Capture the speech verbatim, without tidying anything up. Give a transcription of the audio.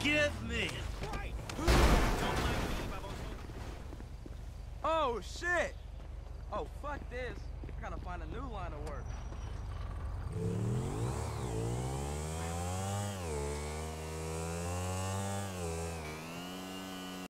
Forgive me. Oh, shit! Oh, fuck this. I gotta find a new line of work.